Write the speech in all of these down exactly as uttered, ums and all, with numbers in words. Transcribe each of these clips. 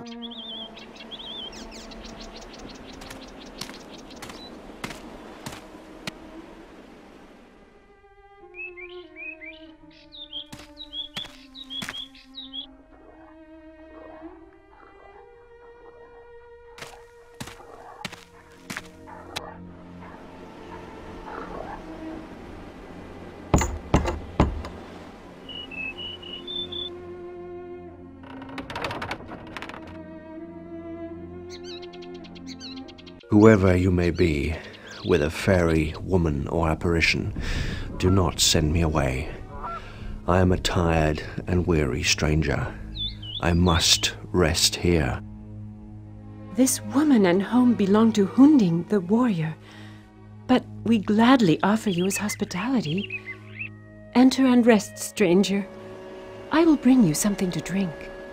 Whoever you may be, whether fairy, woman, or apparition, do not send me away. I am a tired and weary stranger. I must rest here. This woman and home belong to Hunding, the warrior, but we gladly offer you his hospitality. Enter and rest, stranger. I will bring you something to drink.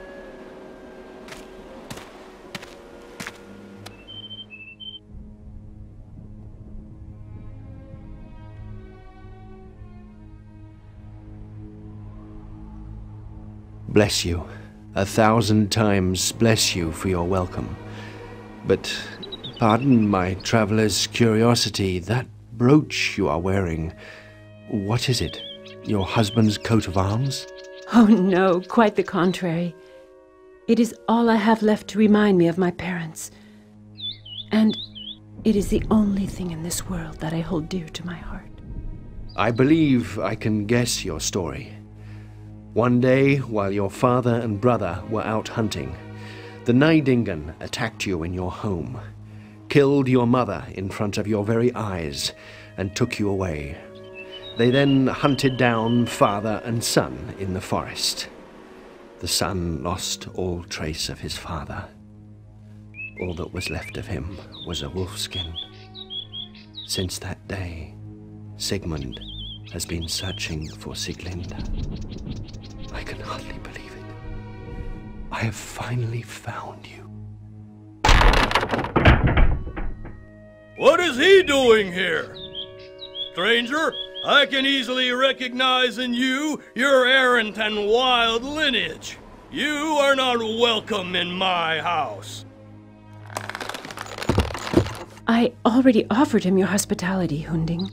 Bless you. A thousand times bless you for your welcome. But pardon my traveler's curiosity, that brooch you are wearing, what is it? Your husband's coat of arms? Oh no, quite the contrary. It is all I have left to remind me of my parents. And it is the only thing in this world that I hold dear to my heart. I believe I can guess your story. One day, while your father and brother were out hunting, the Nidingan attacked you in your home, killed your mother in front of your very eyes, and took you away. They then hunted down father and son in the forest. The son lost all trace of his father. All that was left of him was a wolfskin. Since that day, Sigmund has been searching for Sieglinde. I can hardly believe it. I have finally found you. What is he doing here? Stranger, I can easily recognize in you your errant and wild lineage. You are not welcome in my house. I already offered him your hospitality, Hunding.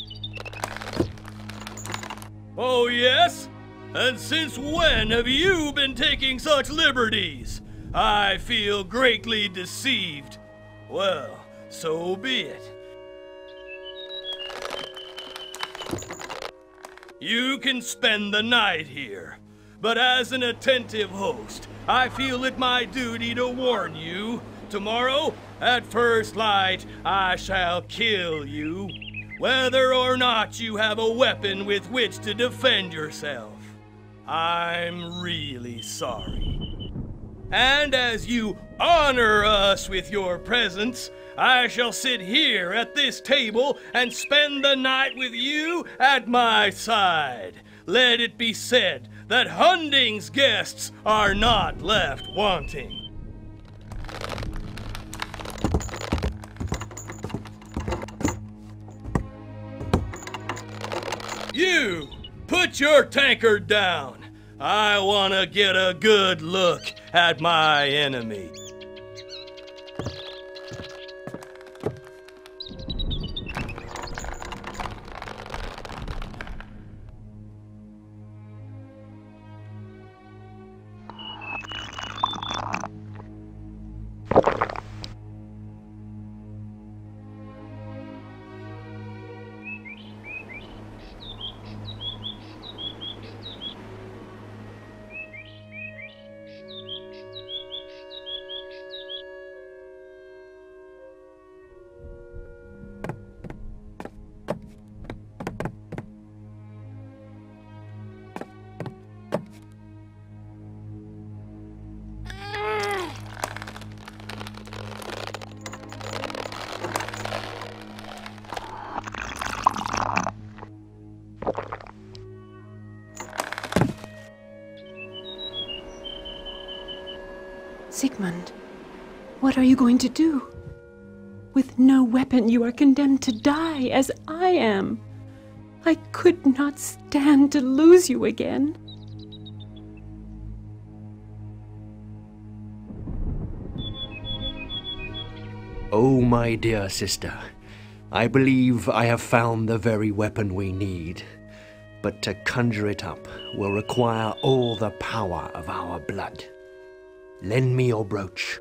Oh, yes? And since when have you been taking such liberties? I feel greatly deceived. Well, so be it. You can spend the night here, but as an attentive host, I feel it my duty to warn you. Tomorrow, at first light, I shall kill you, whether or not you have a weapon with which to defend yourself. I'm really sorry. And as you honor us with your presence, I shall sit here at this table and spend the night with you at my side. Let it be said that Hunding's guests are not left wanting. You! Put your tankard down. I want to get a good look at my enemy. Sigmund, what are you going to do? With no weapon, you are condemned to die, as I am. I could not stand to lose you again. Oh, my dear sister, I believe I have found the very weapon we need. But to conjure it up will require all the power of our blood. Lend me your brooch.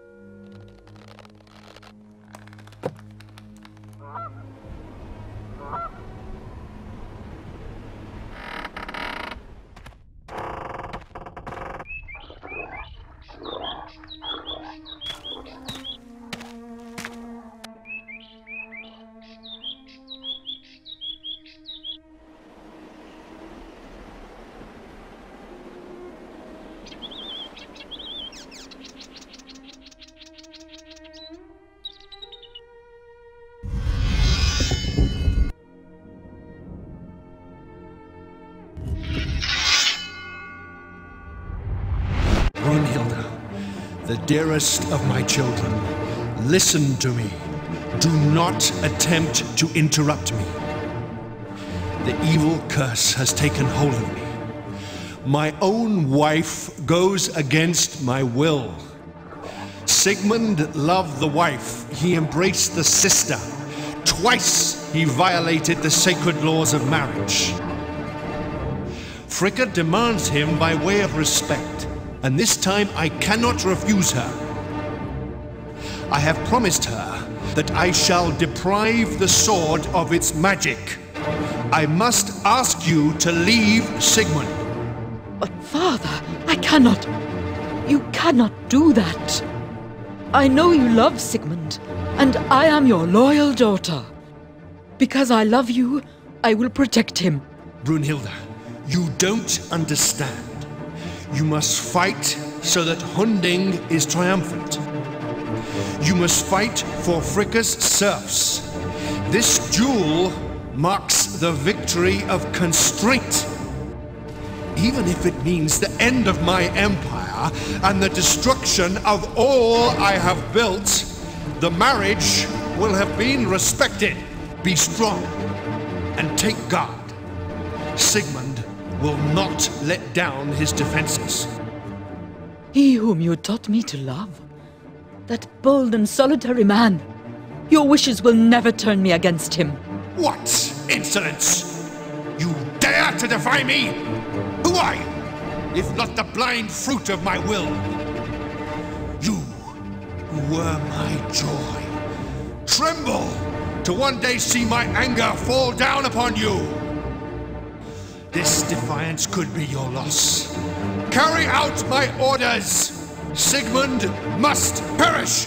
Brunhilde, the dearest of my children, listen to me. Do not attempt to interrupt me. The evil curse has taken hold of me. My own wife goes against my will. Sigmund loved the wife. He embraced the sister. Twice he violated the sacred laws of marriage. Fricka demands him by way of respect, and this time I cannot refuse her. I have promised her that I shall deprive the sword of its magic. I must ask you to leave Sigmund. But father, I cannot. You cannot do that. I know you love Sigmund, and I am your loyal daughter. Because I love you, I will protect him. Brunhilde, you don't understand. You must fight so that Hunding is triumphant. You must fight for Fricka's serfs. This duel marks the victory of constraint. Even if it means the end of my empire and the destruction of all I have built, the marriage will have been respected. Be strong and take guard. Sigmund will not let down his defenses. He whom you taught me to love. That bold and solitary man. Your wishes will never turn me against him. What insolence! You dare to defy me? Who are you, if not the blind fruit of my will? You, who were my joy, tremble to one day see my anger fall down upon you. This defiance could be your loss. Carry out my orders! Sigmund must perish!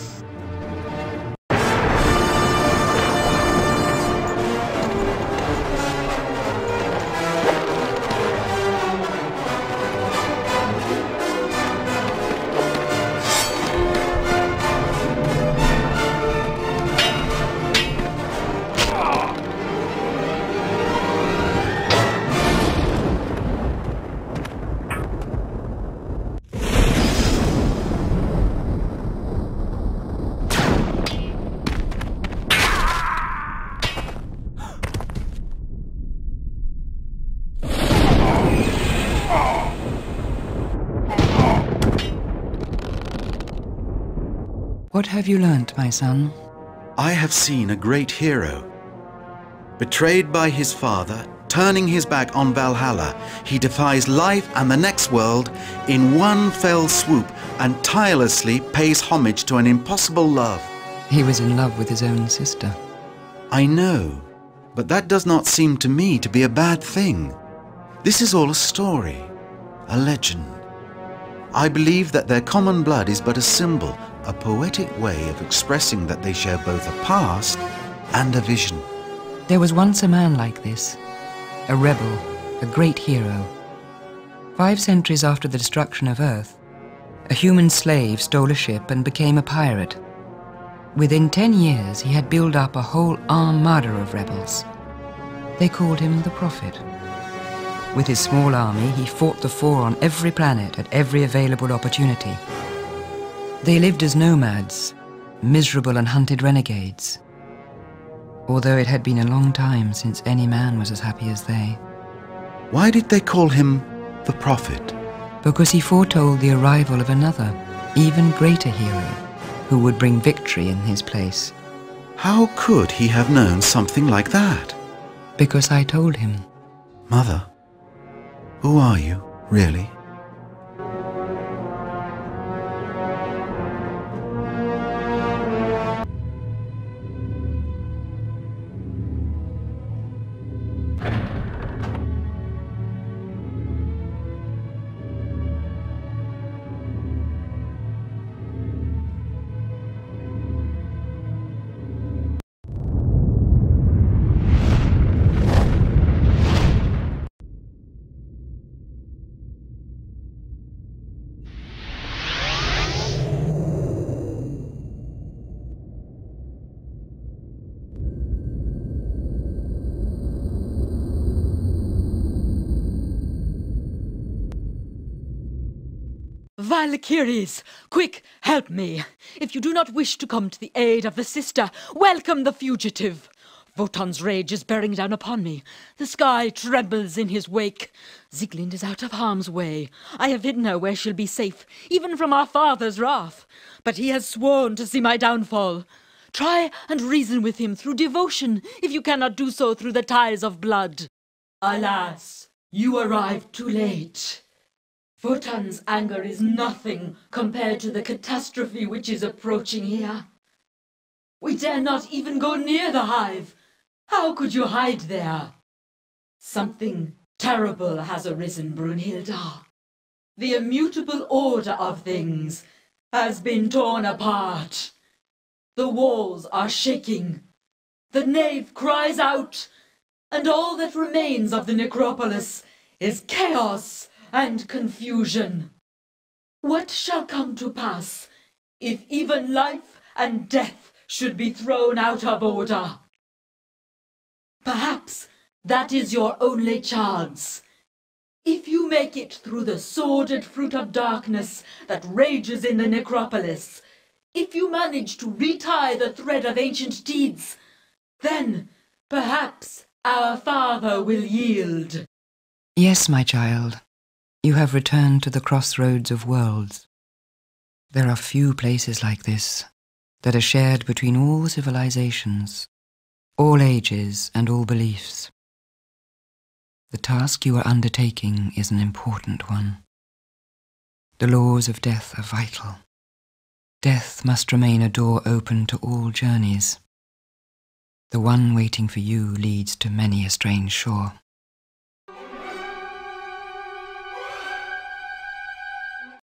What have you learnt, my son? I have seen a great hero. Betrayed by his father, turning his back on Valhalla, he defies life and the next world in one fell swoop and tirelessly pays homage to an impossible love. He was in love with his own sister. I know, but that does not seem to me to be a bad thing. This is all a story, a legend. I believe that their common blood is but a symbol, a poetic way of expressing that they share both a past and a vision. There was once a man like this, a rebel, a great hero. Five centuries after the destruction of Earth, a human slave stole a ship and became a pirate. Within ten years, he had built up a whole armada of rebels. They called him the Prophet. With his small army, he fought the four on every planet at every available opportunity. They lived as nomads, miserable and hunted renegades. Although it had been a long time since any man was as happy as they. Why did they call him the Prophet? Because he foretold the arrival of another, even greater hero, who would bring victory in his place. How could he have known something like that? Because I told him. Mother, who are you, really? Valkyries, quick, help me. If you do not wish to come to the aid of the sister, welcome the fugitive. Wotan's rage is bearing down upon me. The sky trembles in his wake. Sieglind is out of harm's way. I have hidden her where she'll be safe, even from our father's wrath. But he has sworn to see my downfall. Try and reason with him through devotion, if you cannot do so through the ties of blood. Alas, you arrived too late. Wotan's anger is nothing compared to the catastrophe which is approaching here. We dare not even go near the hive. How could you hide there? Something terrible has arisen, Brunhilda. The immutable order of things has been torn apart. The walls are shaking. The nave cries out, and all that remains of the necropolis is chaos and confusion. What shall come to pass if even life and death should be thrown out of order? Perhaps that is your only chance. If you make it through the sordid fruit of darkness that rages in the necropolis, if you manage to retie the thread of ancient deeds, then perhaps our father will yield. Yes, my child. You have returned to the crossroads of worlds. There are few places like this that are shared between all civilizations, all ages and all beliefs. The task you are undertaking is an important one. The laws of death are vital. Death must remain a door open to all journeys. The one waiting for you leads to many a strange shore.